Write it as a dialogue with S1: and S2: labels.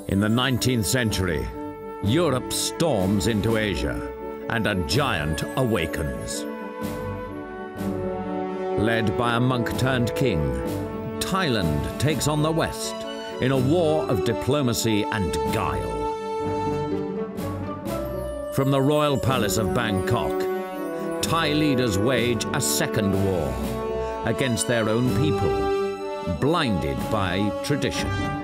S1: In the 19th century, Europe storms into Asia and a giant awakens. Led by a monk-turned-king, Thailand takes on the West in a war of diplomacy and guile. From the royal palace of Bangkok, Thai leaders wage a second war against their own people, blinded by tradition.